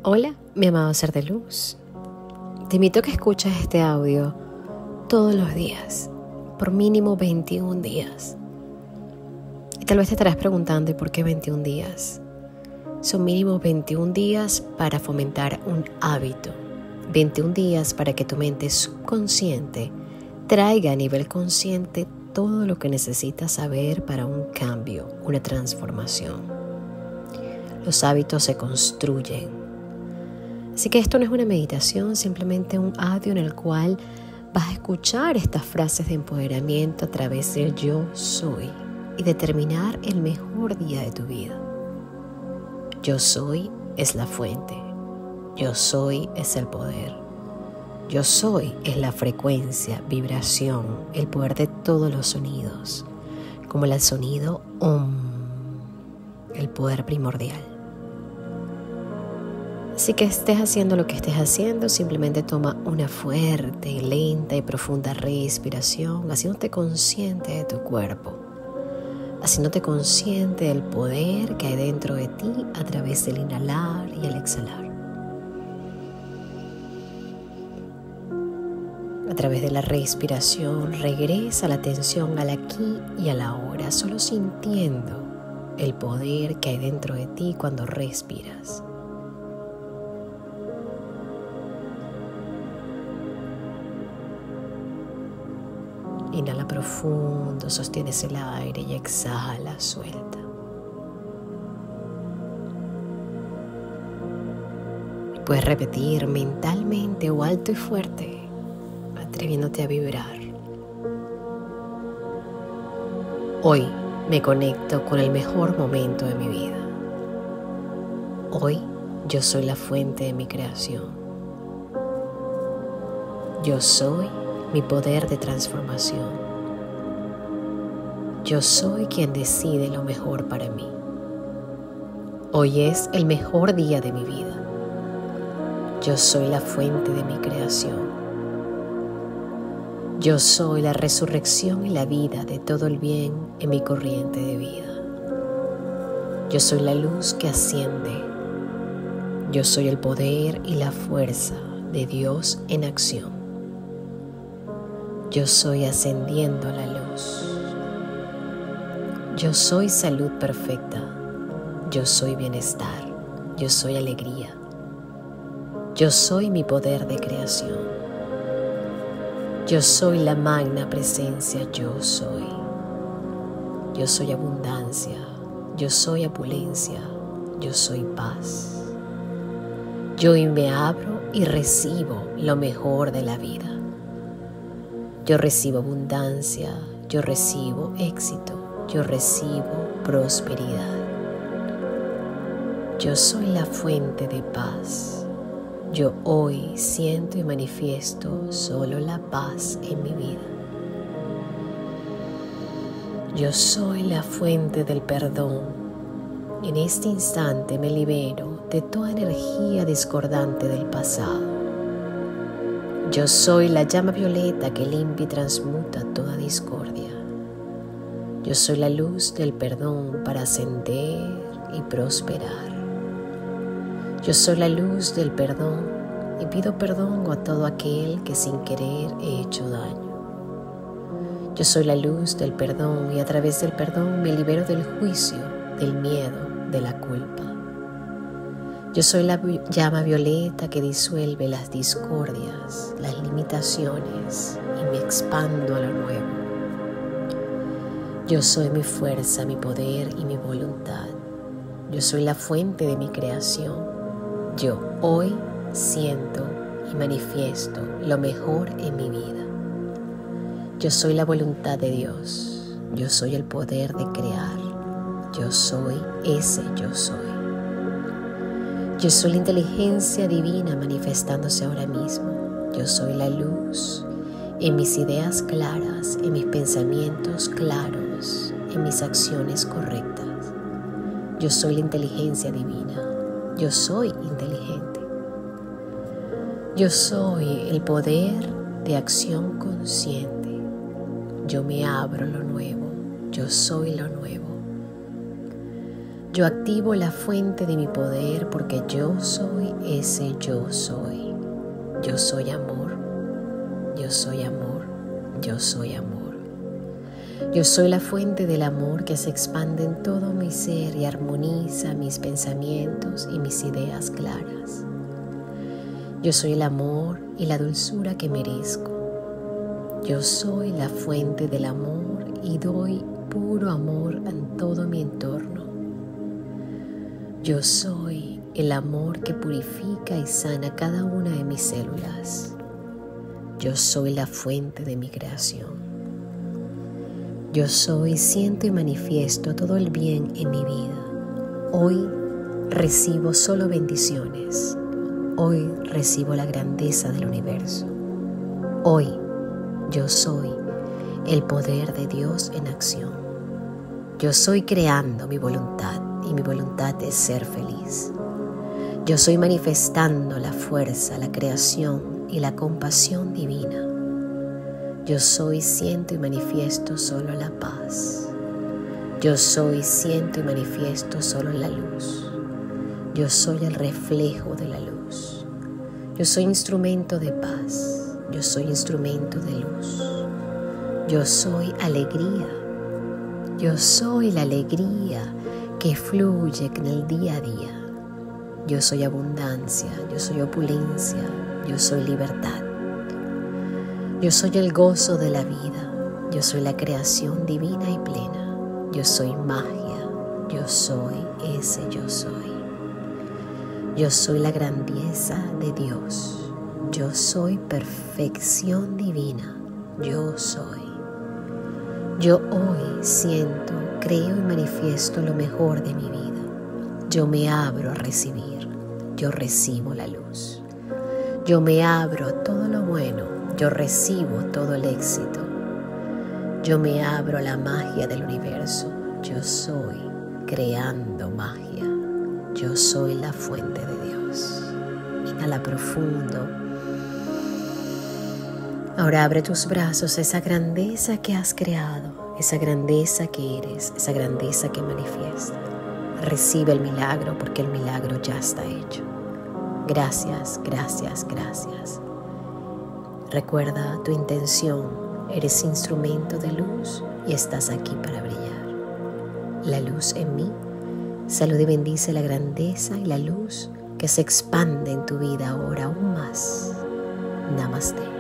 Hola, mi amado ser de luz. Te invito a que escuches este audio todos los días, por mínimo 21 días. Y tal vez te estarás preguntando, ¿y por qué 21 días? Son mínimo 21 días para fomentar un hábito. 21 días para que tu mente subconsciente traiga a nivel consciente todo lo que necesitas saber para un cambio, una transformación. Los hábitos se construyen. Así que esto no es una meditación, simplemente un audio en el cual vas a escuchar estas frases de empoderamiento a través del yo soy y determinar el mejor día de tu vida. Yo soy es la fuente. Yo soy es el poder. Yo soy es la frecuencia, vibración, el poder de todos los sonidos, como el sonido OM, el poder primordial. Así que estés haciendo lo que estés haciendo, simplemente toma una fuerte, lenta y profunda respiración, haciéndote consciente de tu cuerpo, haciéndote consciente del poder que hay dentro de ti a través del inhalar y el exhalar. A través de la respiración, regresa la atención al aquí y a la ahora, solo sintiendo el poder que hay dentro de ti cuando respiras. Inhala profundo, sostienes el aire y exhala, suelta. Puedes repetir mentalmente o alto y fuerte, atreviéndote a vibrar. Hoy me conecto con el mejor momento de mi vida. Hoy yo soy la fuente de mi creación. Yo soy mi poder de transformación. Yo soy quien decide lo mejor para mí. Hoy es el mejor día de mi vida. Yo soy la fuente de mi creación. Yo soy la resurrección y la vida de todo el bien en mi corriente de vida. Yo soy la luz que asciende. Yo soy el poder y la fuerza de Dios en acción. Yo soy ascendiendo a la luz. Yo soy salud perfecta. Yo soy bienestar. Yo soy alegría. Yo soy mi poder de creación. Yo soy la magna presencia. Yo soy. Yo soy abundancia. Yo soy opulencia. Yo soy paz. Yo me abro y recibo lo mejor de la vida. Yo recibo abundancia, yo recibo éxito, yo recibo prosperidad. Yo soy la fuente de paz. Yo hoy siento y manifiesto solo la paz en mi vida. Yo soy la fuente del perdón. En este instante me libero de toda energía discordante del pasado. Yo soy la llama violeta que limpia y transmuta toda discordia. Yo soy la luz del perdón para ascender y prosperar. Yo soy la luz del perdón y pido perdón a todo aquel que sin querer he hecho daño. Yo soy la luz del perdón y a través del perdón me libero del juicio, del miedo, de la culpa. Yo soy la llama violeta que disuelve las discordias, las limitaciones y me expando a lo nuevo. Yo soy mi fuerza, mi poder y mi voluntad. Yo soy la fuente de mi creación. Yo hoy siento y manifiesto lo mejor en mi vida. Yo soy la voluntad de Dios. Yo soy el poder de crear. Yo soy ese yo soy. Yo soy la inteligencia divina manifestándose ahora mismo. Yo soy la luz en mis ideas claras, en mis pensamientos claros, en mis acciones correctas. Yo soy la inteligencia divina. Yo soy inteligente. Yo soy el poder de acción consciente. Yo me abro a lo nuevo. Yo soy lo nuevo. Yo activo la fuente de mi poder porque yo soy ese yo soy. Yo soy amor. Yo soy amor. Yo soy amor. Yo soy la fuente del amor que se expande en todo mi ser y armoniza mis pensamientos y mis ideas claras. Yo soy el amor y la dulzura que merezco. Yo soy la fuente del amor y doy puro amor en todo mi entorno. Yo soy el amor que purifica y sana cada una de mis células. Yo soy la fuente de mi creación. Yo soy, siento y manifiesto todo el bien en mi vida. Hoy recibo solo bendiciones. Hoy recibo la grandeza del universo. Hoy yo soy el poder de Dios en acción. Yo soy creando mi voluntad y mi voluntad es ser feliz. Yo soy manifestando la fuerza, la creación y la compasión divina. Yo soy, siento y manifiesto solo la paz. Yo soy, siento y manifiesto solo la luz. Yo soy el reflejo de la luz. Yo soy instrumento de paz. Yo soy instrumento de luz. Yo soy alegría. Yo soy la alegría que fluye en el día a día. Yo soy abundancia. Yo soy opulencia. Yo soy libertad. Yo soy el gozo de la vida. Yo soy la creación divina y plena. Yo soy magia. Yo soy ese yo soy. Yo soy la grandeza de Dios. Yo soy perfección divina. Yo soy. Yo hoy siento, creo y manifiesto lo mejor de mi vida. Yo me abro a recibir. Yo recibo la luz. Yo me abro a todo lo bueno. Yo recibo todo el éxito. Yo me abro a la magia del universo. Yo soy creando magia. Yo soy la fuente de Dios. Inhala profundo. Ahora abre tus brazos a esa grandeza que has creado, esa grandeza que eres, esa grandeza que manifiesta. Recibe el milagro porque el milagro ya está hecho. Gracias, gracias, gracias. Recuerda tu intención, eres instrumento de luz y estás aquí para brillar. La luz en mí, salud y bendice la grandeza y la luz que se expande en tu vida ahora aún más. Namaste.